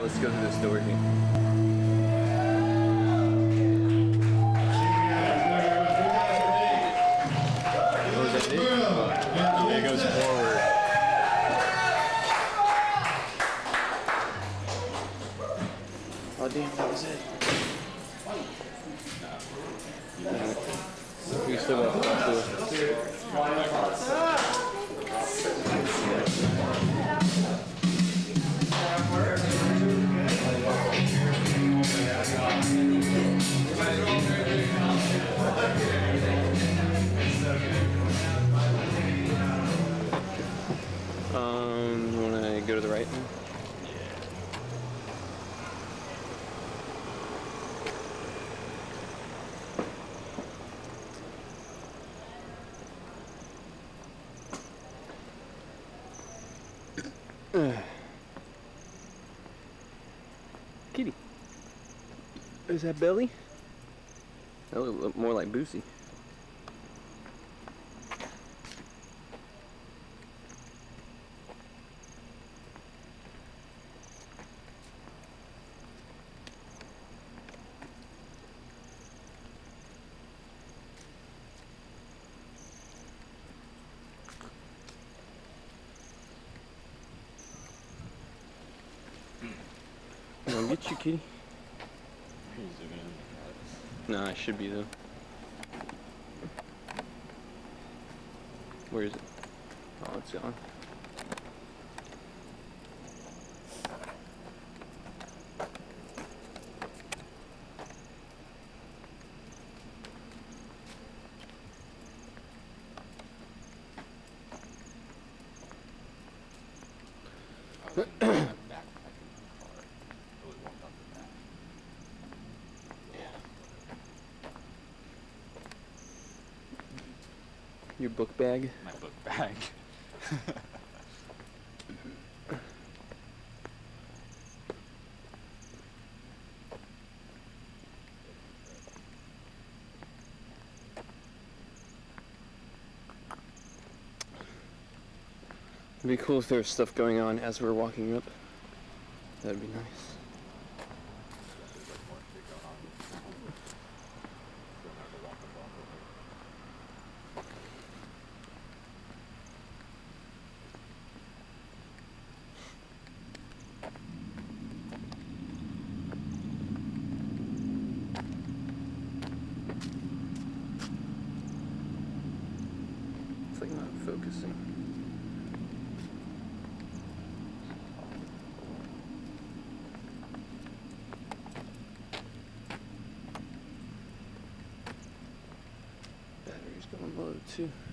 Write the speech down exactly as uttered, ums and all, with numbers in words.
let's go to this door here. What was that do? It goes forward. Oh damn, that was it. You still got to Um, you want to go to the right now? Kitty. Is that Belly? That would look more like Boosie. I'll get you, kitty. Nah, it should be though. Where is it? Oh, it's gone. Your book bag? My book bag. It'd be cool if there was stuff going on as we're walking up. That'd be nice. It's like not focusing. Battery's going low too.